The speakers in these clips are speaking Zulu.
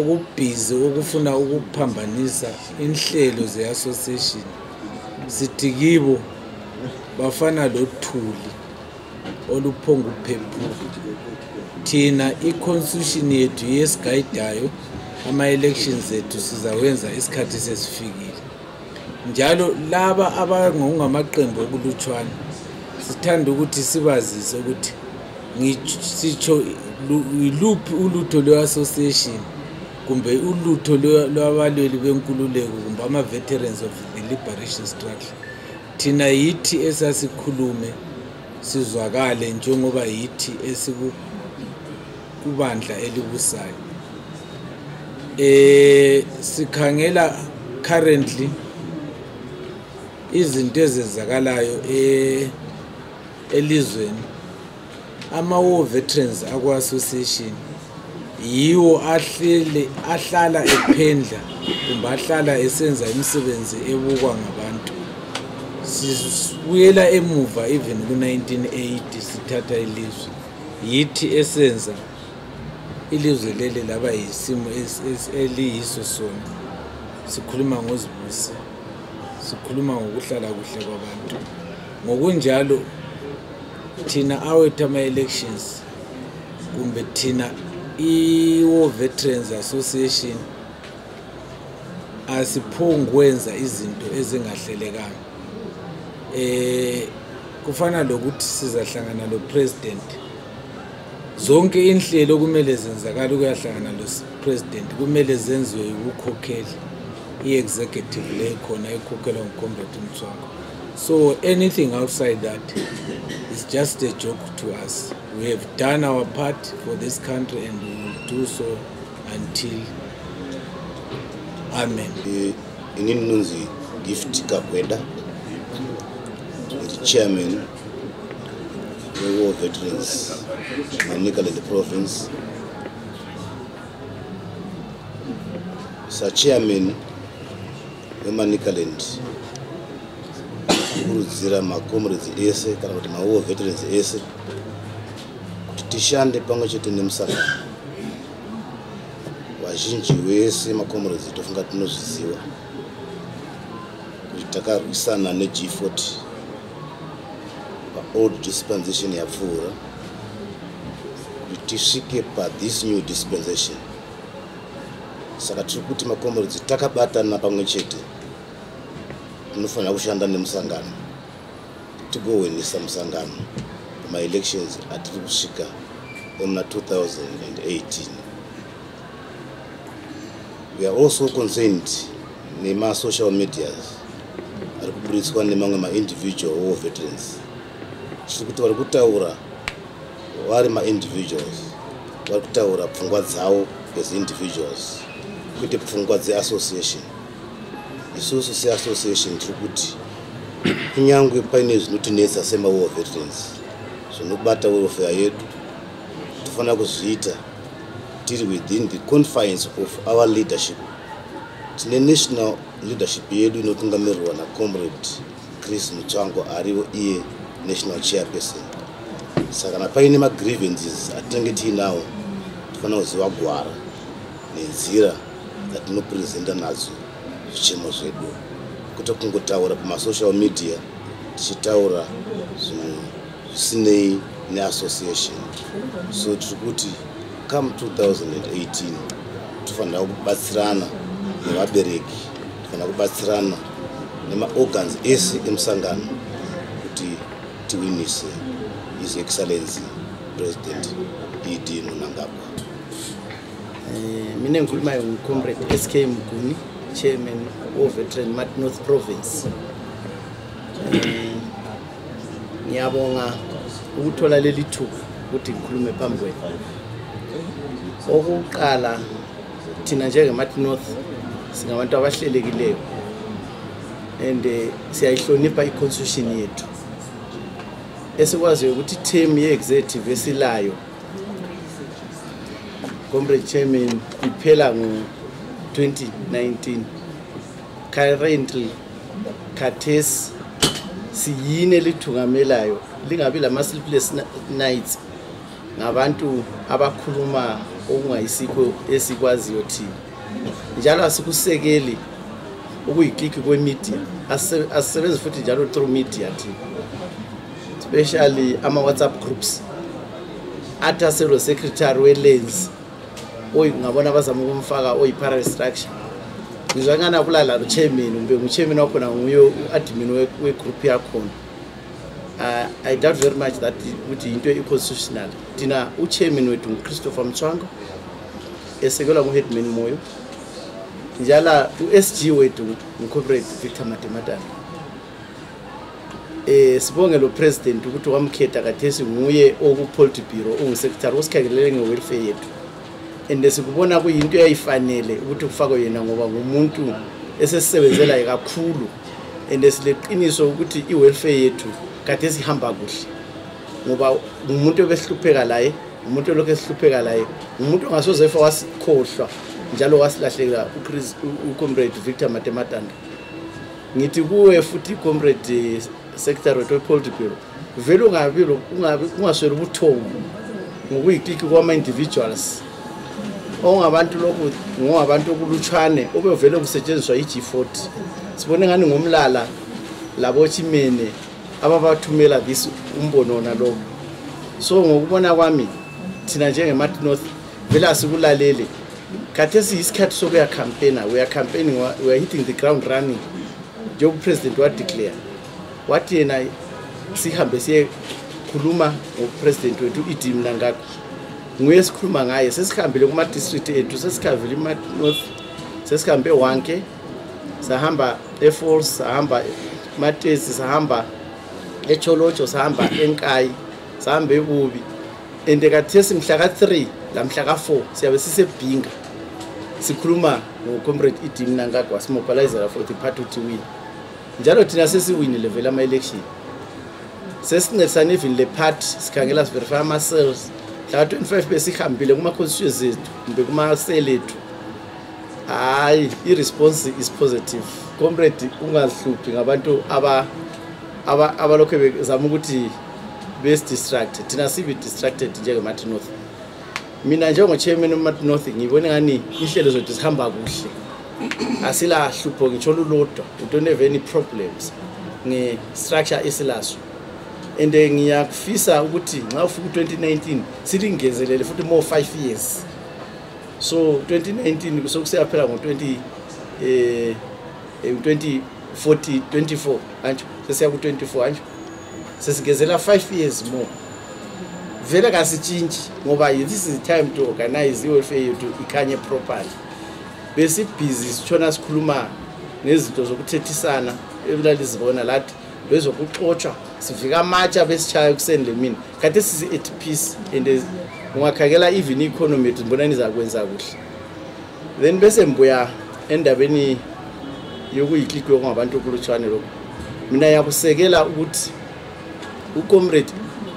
okubhizi okufuna ukuphambanisa inhlelo ze-association sithi kibo bafana lothuli oluphonga uphephula. Thina i-constitution yethu yesigayidayo ama-elections ethu sizawenza isikhathi sesifikile. Njalo laba abangamaqembu okulutshwana sithanda ukuthi sibazise ukuthi ngisitsho iluphi ulutho lwe-association kumbe ulutho lwabalweli benkululeko kumbe ama-veterans of the liberation struggle. Thina yithi esasikhulume sizwakale njengoba yithi esikubandla elibusayo. Sikhangela currently izinto ezenzakalayo elizweni. Ama-war veterans aku-association yiwo ahlala ephendla kumbe ahlala esenza imisebenzi ebukwa ngabantu. Sibuyela emuva even ku-1980 sithatha ilizwe, yithi esenza ilizwe leli laba yisimo eliyiso sona. Sikhuluma ngozibusi, sikhuluma ngokuhlala kuhle kwabantu. Ngokunjalo thina awethu ama-elections kumbe thina i-War Veterans Association asiphongi kwenza izinto ezingahlelekanga. Kufana lokuthi sizahlangana lo president, zonke inhlelo kumele zenzakala ukuyahlangana lo president kumele zenziwe ukukhokhela i-executive le khona ekhokhelwa nguComrade Mthwango. So anything outside that is just a joke to us. We have done our part for this country and we will do so until Amen. Ininunzi Gift Kabweda, the chairman of the War Veterans Manikala in the province. Sir Chairman Manikaland Zira makomrezi ese kana kuti ma-war veterans ese kuti tishande pamwe chete nemusangano. Vazhinji vese makomrezi tofunga tinozviziva kuti takarwisana neG40 pa-old dispensation yapfuura kuti tisvike pa-this new dispensation. Saka tiri kuti makomrezi takabatana pamwe chete tinofanira kushanda nemusangano tigowenisa musangano ma-elections atiri kusvika emuna 2018. We are also concerned nema-social medias ari kuburitswa nemamwe ma-individual war veterans. Tiri kuti vari kutaura vari ma-individuals vari kutaura pfungwa dzavo as individuals kwete pfungwa dze-association. Isusu se-association tiri kuti kunyangwe paine zvinotinetsa sema-war veterans zvinobata welfare yedu tofanira kuzviita tiri within the confines of our leadership. Tine national leadership yedu inotungamirirwa naComrade Chris Mthwango ariwo iye national chairperson. Saka kana paine ma-grievances atinenge tiinawo tofanira kuziva gwara nenzira dzatinopresenta nadzo zvichemo zvedu, kwete kungotaura pama-social media tichitaura zvinhu zvisinei neassociation. So tiri kuti come 2018 tofanira kubatsirana nevabereki, tofanira kubatsirana nema-organs ese emusangano kuti tiwinise His Excellency President E.D. Mnangagwa. Mina ngikhuluma nguComrade SK Mguni, Chairman of Veteran Mati North Province. Ngiyabonga ukuthola leli thuba ukuthi ngikhulume phambi kwenu. Okokuqala thina njenge-Mati North singabantu abahlelekileyo and siyayihlonipha i-constitution yethu. Esikwaziyo ukuthi i-term ye-executive esilayo Comrade Chairman iphela ngo-2019. Currently khathesi siyine lithungamelayo lingabi lama-sleepless nights ngabantu abakhuluma okungayisikho esikwaziyo thina njalo asikusekeli ukuyiclick kwemedia asisebenza futhi njalo through media thina especially ama WhatsApp groups athi aselo secretary we-lens ngabona abazama ukumfaka oyi-parastructure ngizwangana kulala lo chairman umbe nguchairman wakhona nguye u-admin we-group yakhona. I doubt very much that ukuthi into i-constitutional. Thina uchairman wethu nguChristopher Mchwango esekelwa nguHeadman Moyo njala u-SG wethu nguComrade Victor Matematana. Sibonge lo president ukuthi wamkhetha kathesi nguye oku-Politburo ungusekretary osikhangelele nge-welfare yethu and sikubona kuyinto eyayifanele ukuthi kufakwe yena ngoba ngumuntu esesebenzela kakhulu and sileqiniso ukuthi i-welfare yethu kathesi ihamba kuhle ngoba umuntu obehlupheka laye umuntu lokho esihlupheka laye umuntu ongasoze efa wasikhohlwa njalo wasilahleka uComrade Victor Matematana. Ngithi kuwe futhi Comrade Secretary we-Politburo vele ungaswela ubuthongo ngokuyiclick kwama-individuals ongabantu lokhu ngowabantu okulutshwane obevele kusetshenziswa i-G40 sibone ngani ngomlala labo chimene ababathumela this umbono nalokho. So ngokubona kwami thina njenge-Mati North vele asikulalele kathesi isikhathi sokuya campaigner we are campaigning we are hitting the ground running njengoba upresident wadeclare wathi yena sihambe siye khuluma ngopresident wethu iDim Mnangagwa nguye sikhuluma ngaye sesihambile kuma district ethu sesikhavile iMati North sesihambe Wanke sahamba eFalls sahamba Matesi sahamba eCholocho sahamba eNkayi sahamba eBubi and kathesi mhla ka3 la mhla ka4 siyabe sisebhinga sikhuluma ngoComrade iDim Mnangagwa simobilizer for the party to win njalo thina sesiwinile vele ama-election sesincedisana even le party sikhangela siverify ama-cells la 25 besihambile kuma-constituencies ethu kumbe kuma-cell ethu hayi i-response is positive. Comrade ungazihluphi ngabantu abalokho bezama ukuthi besi-distracted thina sibe distracted njenge-Mati North. Mina njengo-chairman we-Mati North ngibone ngani inhlelo zethu zihamba kuhle asila hlupho ngitsho lulodwa we don't have any problems nge-structure esilaso and ngiyakufisa ukuthi nxa ufika 2019 silingezelele futhi more 5 years. So 2019 kusokusiyaphela ngo-20 24 anjo sesiya ku-24 anjo sesigezela 5 years more vele kasitshintshi ngoba this is the time to organize i-welfare yethu ikhanye properly. Besibhizi sitshona sikhuluma nezinto zokuthethisana ebilalizibona lathi bezokuxotsha sifika amatsha besitshaya kuseni lemini kade sisi at peace and ungakhangela even i-economy yethu ngibona nizakwenza kuhle. Then bese mbuya endabeni yokuyiclick ngabantu okulutshwane lokho mina yakusekela ukuthi uComrade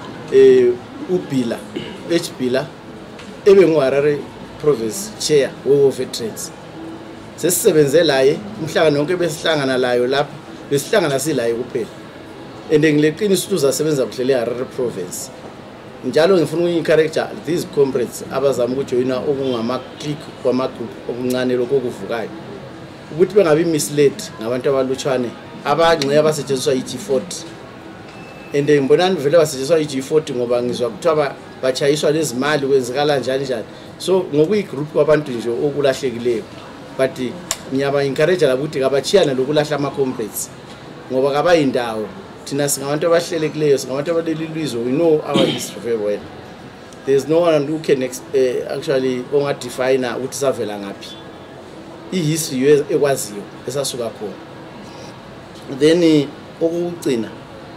uBhila Bhila ebe nguHarare province chair we veterans sesisebenze laye umhlangano wonke besihlangana layo lapha besihlangana silaye kuphela and ngileqiniso ukuthi uzasebenza kuhle leHarare province njalo ngifuna uku-encourage these comrades abazama ukujoyina okungama-click kwama-group okuncane lokho okuvukayo ukuthi bengabi misled ngabantu abalutshwane abangxe abasetshenziswa i-G40 and ngibonani vele basetshenziswa i-G40 ngoba ngizwa kuthiwa bachayiswa lezimali kwenzekala njani. So ngokuyigroup kwabantu nje okulahlekileyo but ngiyaba-encourage ukuthi kabachiyana lokulahla ama-comrades ngoba kabayindawo thina singabantu abahlelekileyo singabantu abalelilizwe we know our history very well. There's no one who can actually ongadefine ukuthi savela ngaphi i-history ekwaziyo esasuka khona. Then okugcina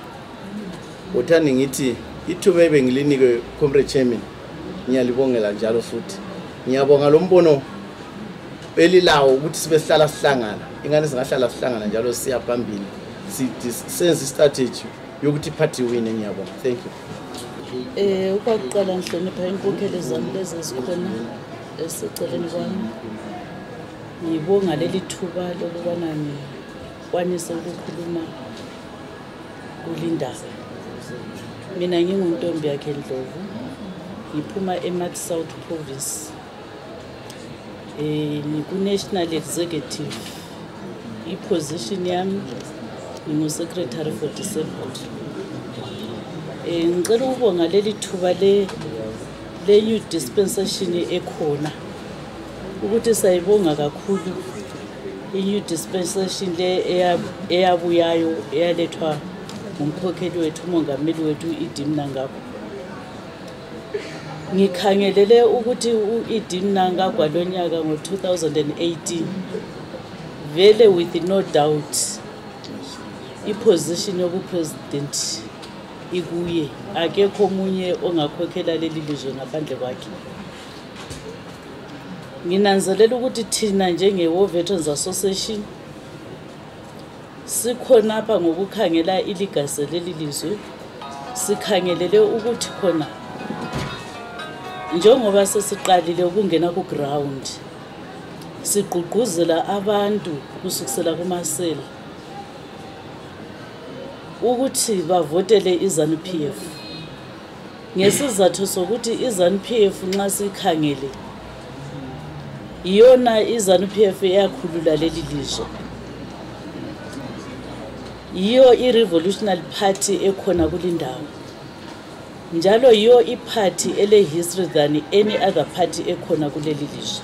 uthanda ngithi ithuba ebengilinikwe Comrade Chairman ngiyalibongela njalo futhi ngiyabonga lo mbono belilawo ukuthi sibe sihlala sihlangana ingane singahlala sihlangana njalo siya phambili senze strategy yokuthi party win. Ngiyabonga. Thank you. Ukuqala ngihlonipha inkokheli zami lezi zikhona eseceleni kwami. Ngibonga leli thuba lokubana ngikwanise ukukhuluma kulindaba. Mina nginguntombi yakhe Ndlovu ngiphuma eMati South Province National Executive. I-position yami ngingu-Secretary for Disabled. Ngicela ukubonga leli thuba le new dispensation ekhona. Ukuthi sayibonga kakhulu i-new dispensation le eyabuyayo eyalethwa ngumkhokheli wethu umongameli wethu iDimna Ngakwa. Ngikhangelele ukuthi iDimna Ngakwa lonyaka ngo-2018 vele with no doubt i-position yobu-president ikuye, akekho omunye ongakhokhela leli lizwe ngaphandle kwakhe. Nginanzelela ukuthi thina njenge-War Veterans Association sikhona apha ngokukhangela iligasi leli lizwe, sikhangelele ukuthi khona njengoba sesiqalile ukungena ku-ground sigqugquzela abantu kusukisela kumasela ukuthi bavotele iZANU-PF. Ngesizathu sokuthi iZANU-PF nxa sikhangele iyona iZANU-PF eyakhulula leli lizwe, yiyo i-revolutionary party ekhona kulindawo, njalo yiyo i-party ele-history than any other party ekhona kuleli lizwe.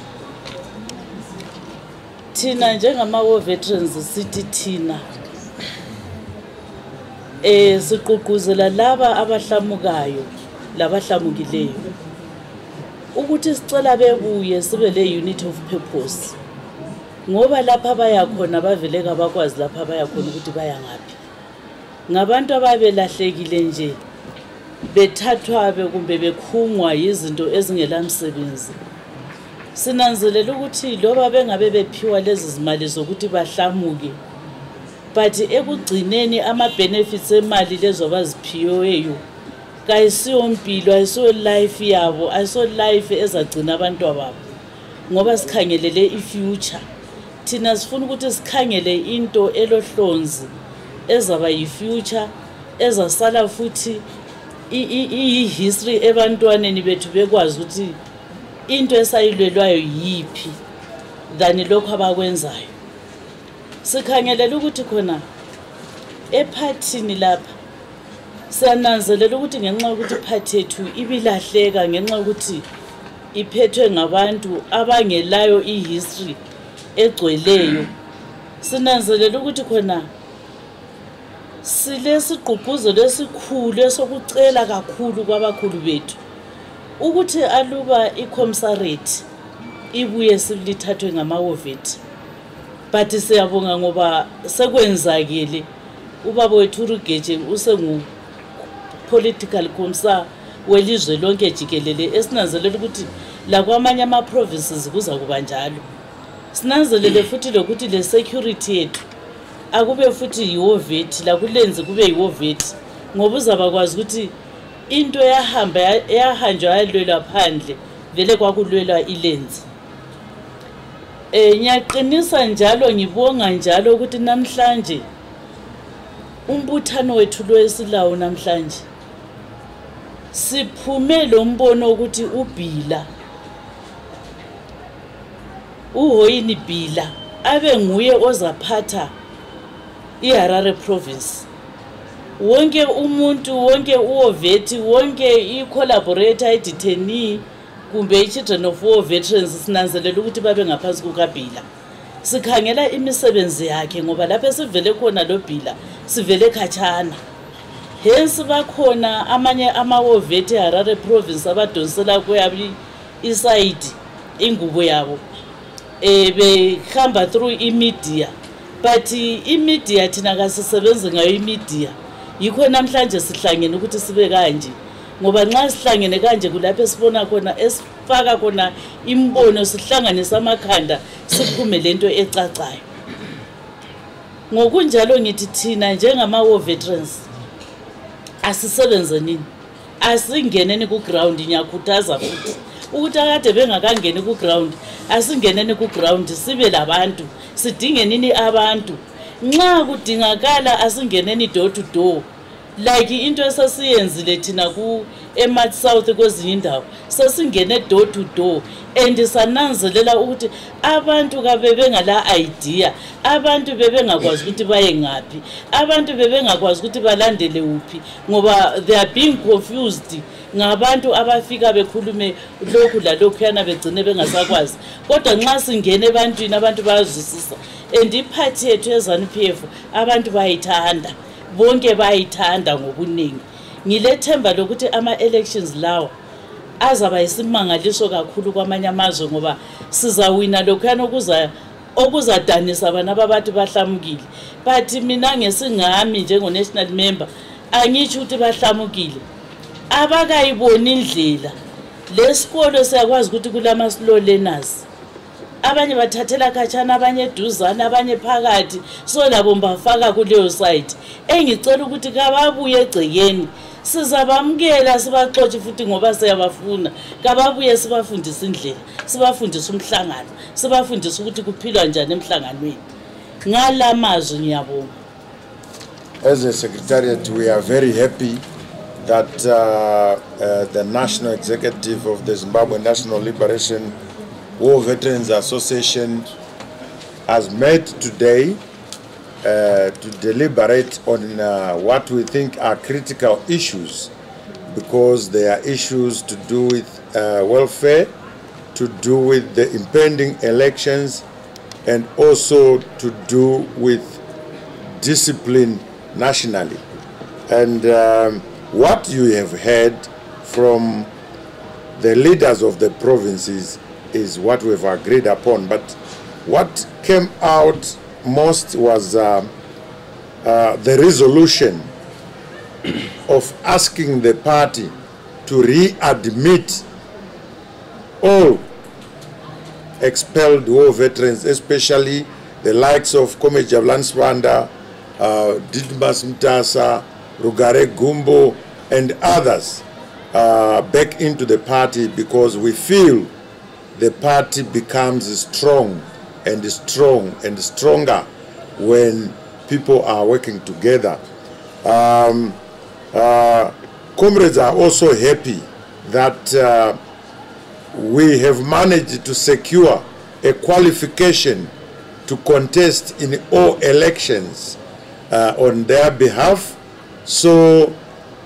Thina njengama-war veterans sithi thina siqhuquzela laba abahlamukayo labahlamukileyo ukuthi sicela bebuye sibe le unity of purpose, ngoba lapha baya khona bavele kabakwazi lapha baya khona ukuthi baya ngaphi. Ngabantu ababelahlekile nje bethathwa kumbe bekhungwa izinto ezingelamsebenzi. Sinanzelela ukuthi loba bengabe bephiwa lezi zimali zokuthi bahlamuke, but ekugcineni ama-benefits emali lezo abaziphiweyo kayisiyo mpilo, ayisiyo life yabo, ayisiyo life ezagcina abantu ababo, ngoba sikhangelele i-future. Thina sifuna ukuthi sikhangele into elohlonzi ezaba yi-future, ezasala futhi i-history ebantwaneni bethu bekwazi ukuthi into esayilwelwayo yiphi than lokho abakwenzayo. Sikhangelela ukuthi khona ephathini lapha siyananzelela ukuthi ngenxa yokuthi iphathi yethu ibilahleka ngenxa yokuthi iphethwe ngabantu abangelayo i-history egcweleyo. Sinanzelela ukuthi khona silesigqugquzelo esikhulu esokucela kakhulu kwabakhulu bethu ukuthi aluba i-commissariat ibuye silithathwe ngama-WOVET. But siyabonga ngoba sekwenzakile, ubaba wethu uRugeje usengu-political commissar welizwe lonke jikelele, esinanzelela ukuthi lakwamanye ama-provinces kuza kuba njalo. Sinanzelele futhi lokuthi le-security yethu akube futhi yi-WOVET, lakulenzi kube yi-WOVET, ngoba uzabakwazi ukuthi into yahanjwa yalwelwa phandle vele kwakulwelwa ilenzi. Ngiyaqinisa njalo ngibonga njalo ukuthi namhlanje umbuthano wethu lo esilawo namhlanje siphume lo mbono ukuthi uBhila uHoyini Bhila abe nguye ozaphatha iHarare province. Wonke umuntu, wonke uWOVET, wonke i-collaborator, i-detainee kumbe i-children of war veterans sinanzelela ukuthi babe ngaphansi kukaBhila. Sikhangela imisebenzi yakhe ngoba lapha sivele khona lo Bhila sivele khatshana. Hence bakhona amanye ama-WOVET eHarare province abadonsela kuyabo iside ingubo yabo behamba through imedia, but imedia thina kasisebenzi ngayo imedia. Yikho namhlanje sihlangene ukuthi sibe kanje, ngoba nxa sihlangene kanje kulapho esibona khona esifaka khona imbono, sihlanganisa amakhanda siphume lento ecacayo. Ngokunjalo ngithi thina njengama-war veterans asisebenze nini, asingeneni ku-ground. Ngiyakhuthaza futhi ukuthi akade bengakangeni ku-ground asingeneni ku-ground, sibe labantu, sidinge nini abantu. Nxa kudingakala asingeneni door to door, like into esasiyenzile thina ku eMart South kwezinye indawo sasingene door to door and sananzelela ukuthi abantu kabe bengala idea, abantu bebengakwazi ukuthi baye ngapi, abantu bebengakwazi ukuthi balandele uphi ngoba they are being confused ngabantu abafika bekhulume lokhu la lokhu yana begcine bengasakwazi. Kodwa nxa singene ebantwini abantu bayazwisisa and iphathi yethu yeZANU-PF abantu bayithanda, bonke bayithanda ngokuningi. Ngilethemba lokuthi ama-elections lawa azaba isimangaliso kakhulu kwamanye amazwe ngoba sizawina lokhuyana okuzadanisa abantu ababathi bahlamukile. But mina ngesingami njengo-national member angitsho ukuthi bahlamukile. Abakayiboni indlela lesikolo siyakwazi ukuthi kulama-slow learners, abanye bathathela khatshana, abanye eduzane, abanye phakathi, so labo mbafaka kuleyo site. Engicela ukuthi kababuye egcekeni sizabamukela sibaxoxe futhi ngoba siyabafuna, kababuye sibafundise indlela, sibafundise umhlangano, sibafundise ukuthi kuphilwa njani emhlanganweni. Ngala mazwi ngiyabonga. As a secretariat, we are very happy that the National Executive of the Zimbabwe National Liberation War Veterans Association has met today to deliberate on what we think are critical issues, because they are issues to do with welfare, to do with the impending elections, and also to do with discipline nationally. And what you have heard from the leaders of the provinces is what we've agreed upon. But what came out most was the resolution of asking the party to readmit all expelled war veterans, especially the likes of Kome Jabulani Sibanda, Didmas Mtasa, Rugare Gumbo, and others back into the party, because we feel the party becomes strong and strong and stronger when people are working together. Comrades are also happy that we have managed to secure a qualification to contest in all elections on their behalf. So,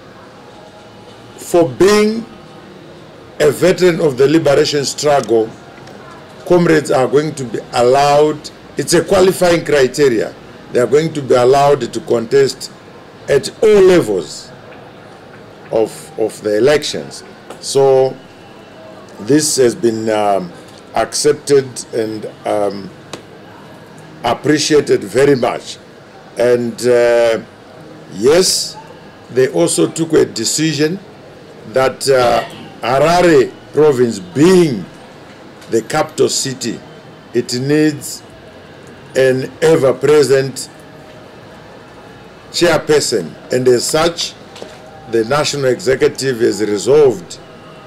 for being a veteran of the liberation struggle, comrades are going to be allowed, it's a qualifying criteria, they are going to be allowed to contest at all levels of the elections. So this has been accepted and appreciated very much. And yes, they also took a decision that Harare province, being the capital city, it needs an ever-present chairperson, and as such, the National Executive has resolved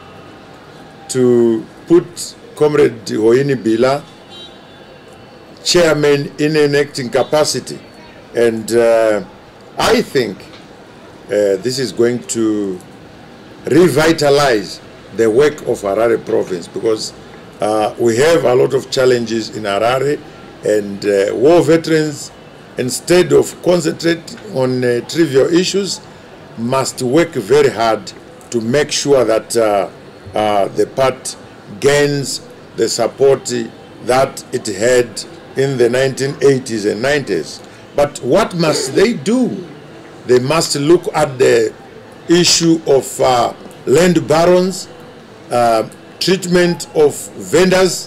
to put Comrade Hoyini Bila chairman in an acting capacity. And I think this is going to revitalize the work of Harare province, because we have a lot of challenges in Harare, and war veterans, instead of concentrating on trivial issues, must work very hard to make sure that the party gains the support that it had in the 1980s and 90s. But what must they do? They must look at the issue of land barons, treatment of vendors,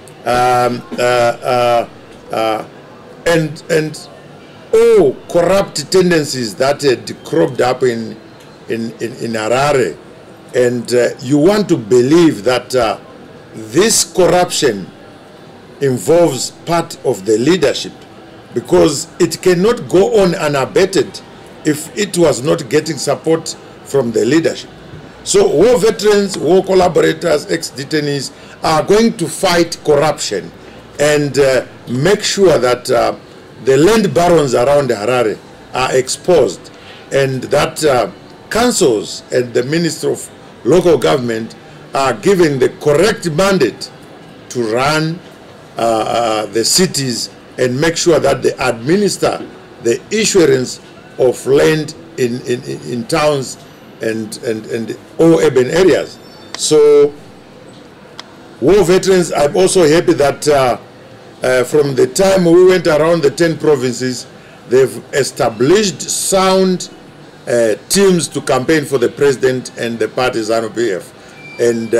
and all corrupt tendencies that had cropped up in Harare. And you want to believe that this corruption involves part of the leadership, because it cannot go on unabated if it was not getting support from the leadership. So war veterans, war collaborators, ex-detainees are going to fight corruption and make sure that the land barons around Harare are exposed and that councils and the Minister of Local Government are given the correct mandate to run the cities and make sure that they administer the issuance of land in towns and all urban areas. So, war veterans, I'm also happy that from the time we went around the 10 provinces, they've established sound teams to campaign for the president and the party ZANU-PF. And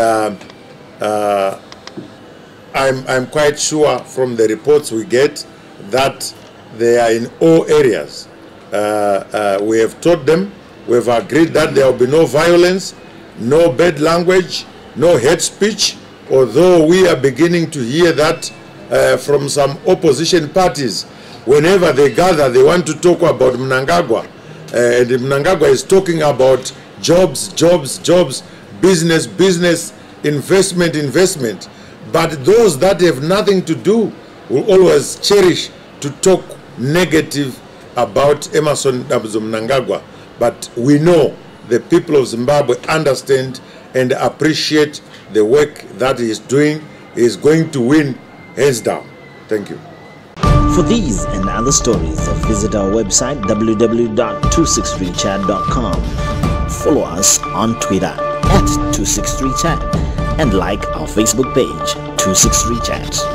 I'm quite sure from the reports we get that they are in all areas. We have taught them, we have agreed that there will be no violence, no bad language, no hate speech, although we are beginning to hear that from some opposition parties. Whenever they gather, they want to talk about Mnangagwa. And Mnangagwa is talking about jobs, jobs, jobs, business, business, investment, investment. But those that have nothing to do will always cherish to talk negative about Emmerson Dambazo Mnangagwa. But we know the people of Zimbabwe understand and appreciate the work that he is doing. He is going to win hands down. Thank you. For these and other stories, visit our website www.263chat.com. Follow us on Twitter @263chat and like our Facebook page 263chat.